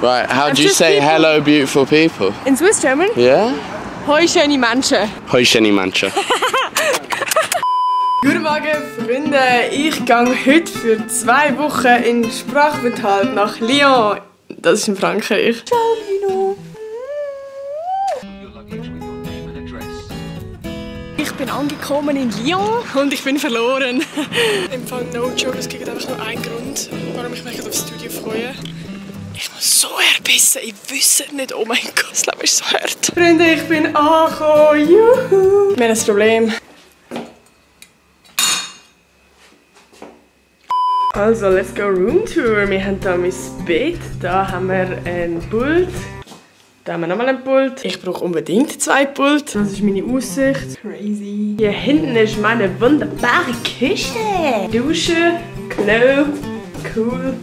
Right, how do you say hello, beautiful people? In Swiss German? Yeah? Hoi, schöne Menschen. Hoi, schöne Menschen. Guten Morgen, Freunde. Ich gehe heute für 2 Wochen in Sprachaufenthalt nach Lyon. Das ist in Frankreich. Ciao, Lino. Ich bin angekommen in Lyon und ich bin verloren. Im Fall no joke, es gibt einfach nur einen Grund, warum ich mich auf das Studio freue. Ich muss so herbissen, ich wüsste nicht, oh mein Gott, das Leben ist so hart. Freunde, ich bin angekommen, juhu. Wir haben ein Problem. Also, let's go Room Tour. Wir haben hier mein Bett, da haben wir ein Pult, da haben wir nochmal ein Pult. Ich brauche unbedingt 2 Pult. Das ist meine Aussicht. Crazy. Hier hinten ist meine wunderbare Küche. Dusche, Klo, cool.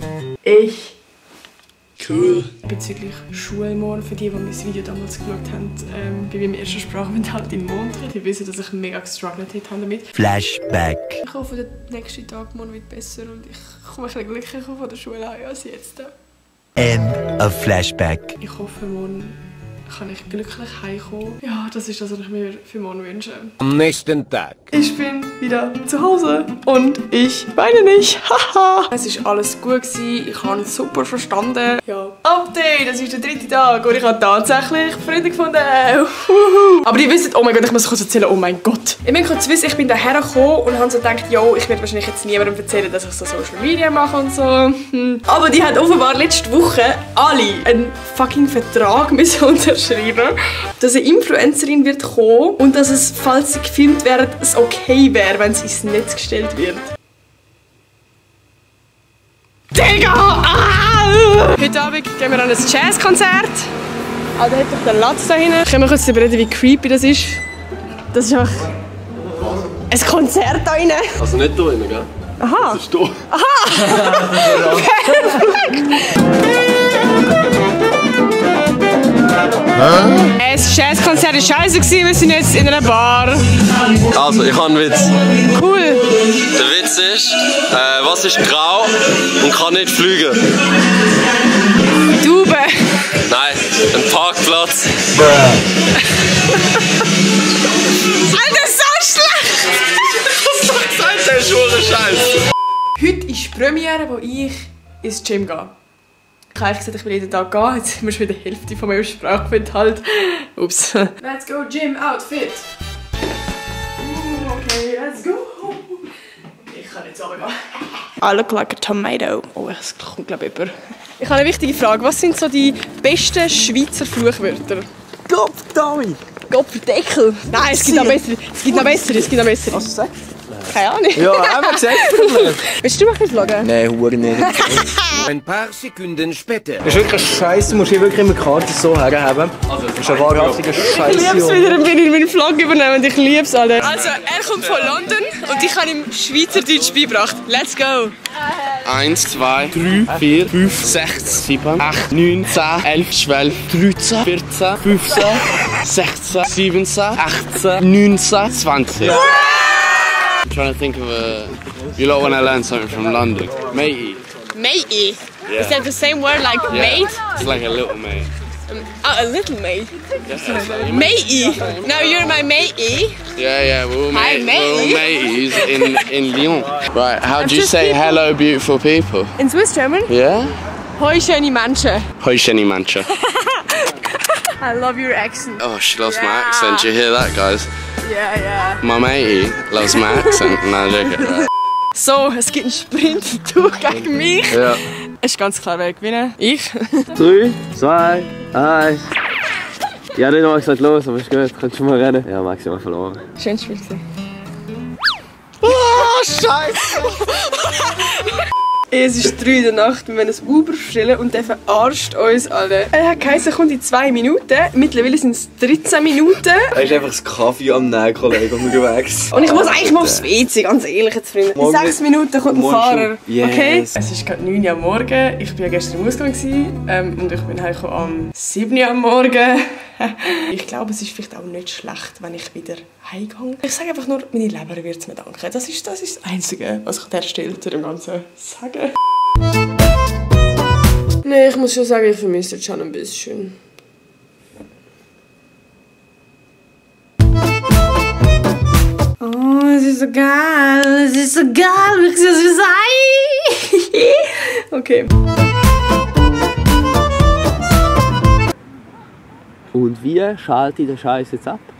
Cool. Bezüglich Schule morgen, für die mein Video damals geschaut haben, bei meinem ersten Sprachaufenthalt in Montreal. Die wissen, dass ich mega gestruggelt habe damit. Flashback. Ich hoffe, der nächste Tag morgen wird besser und ich komme ein bisschen glücklicher von der Schule heim als jetzt. End of Flashback. Ich hoffe, morgen kann ich glücklich heimkommen. Ja, das ist das, was ich mir für morgen wünsche. Am nächsten Tag. Ich bin wieder zu Hause und ich weine nicht. Haha. Es ist alles gut gewesen. Ich habe es super verstanden. Ja. Update, das ist der 3. Tag und ich habe tatsächlich Freunde gefunden. Aber die wissen, oh mein Gott, ich muss kurz erzählen, oh mein Gott. Ich muss kurz wissen, ich bin daher gekommen und habe so gedacht, yo, ich werde wahrscheinlich jetzt niemandem erzählen, dass ich so Social Media mache und so. Aber die haben offenbar letzte Woche alle einen fucking Vertrag unterschreiben, dass eine Influencerin wird kommen und dass es, falls sie gefilmt werden, es okay wäre, wenn sie ins Netz gestellt wird. Digga! Ah! Heute Abend gehen wir an ein Jazzkonzert. Ah, da hat doch der Latz da hinten. Können wir kurz überreden, wie creepy das ist? Das ist einfach ein Konzert da hinten. Also nicht da drinnen, gell? Aha. Das ist da. Aha! Das Jazzkonzert war scheiße, wir sind jetzt in einer Bar. Also, ich habe einen Witz. Cool. Der Witz ist, was ist grau und kann nicht fliegen? Taube. Nein, ein Parkplatz. Alter, so schlecht! Was hast du gesagt? Der ist schon Scheiße. Heute ist die Premiere, wo ich ins Gym gehe. Ich habe gesagt, ich will jeden Tag gehen. Jetzt sind wir schon wieder die Hälfte von meinem Sprachaufenthalt. Ups. Let's go Gym Outfit. Okay, let's go. Ich kann nicht runtergehen. I look like a tomato. Oh, das kommt glaube ich über. Ich habe eine wichtige Frage. Was sind so die besten Schweizer Fluchwörter? Gottverdammt! Gottverdeckel. Nein, es gibt noch bessere. Es gibt noch bessere. Was sagst du? Keine Ahnung. Ja, einfach gesagt. Willst du mal vloggen? Nein, Hure nicht. Ein paar Sekunden später. Das ist wirklich scheiße, du musst hier wirklich immer die Karte so herhaben. Das ist ein wahrhaftiger Scheiße. Ich liebe es wieder, wenn ich meinen Vlog übernehme und ich liebe es alle. Also, er kommt von London und ich habe ihm Schweizerdeutsch beigebracht. Let's go! 1, 2, 3, 4, 5, 6, 7, 8, 9, 10, 11, 12, 13, 14, 15, 16, 17, 18, 19, 20. I'm trying to think of a... You lot when I learn something from London. Matey. Matey? Yeah. Is that the same word like Yeah. mate? It's like a little mate. Oh, a little mate. Yeah, Matey? Now you're my matey. yeah, we're all, Hi, we're all mateys in Lyon. Right, how do you just say people. hello, beautiful people? In Swiss German? Yeah? Hoi, schöne Menschen. Hoi, schöne Menschen. I love your accent. Oh, she loves my Yeah. accent. Do you hear that, guys? Yeah. My matey loves my accent. No, joke it, right? So, es gibt einen Sprint, du gegen mich. Ja. Es ist ganz klar, wer gewinnen. Ich. 3, 2, 1. Ich habe nicht mal gesagt los, aber ist gut, kannst schon mal rennen. Ja, maximal verloren. Schönes Spiel gewesen. Oh, Scheiße! Es ist 3 in der Nacht, wir müssen ein Uber bestellen und der verarscht uns alle. Er hat geheißen, er kommt in 2 Minuten. Mittlerweile sind es 13 Minuten. Er ist einfach das Kaffee am Nähen, Kollege, unterwegs. Und ich muss eigentlich mal aufs WC, ganz ehrlich jetzt, Freunde. In 6 Minuten kommt ein morgen Fahrer. schon. Yes. Okay? Es ist gerade 9 Uhr am Morgen. Ich war ja gestern im Ausgang und ich bin heimgekommen am 7 Uhr am Morgen. Ich glaube, es ist vielleicht auch nicht schlecht, wenn ich wieder heimgehe. Ich sage einfach nur, meine Leber wird es mir danken. Das ist das Einzige, was ich an der Stelle zu dem Ganzen sage. Nee, ich muss schon sagen, ich vermisse es schon ein bisschen. Oh, es ist so geil. Es ist so geil. Ich sehe es wie okay. Und wie schalte ich den Scheiß jetzt ab?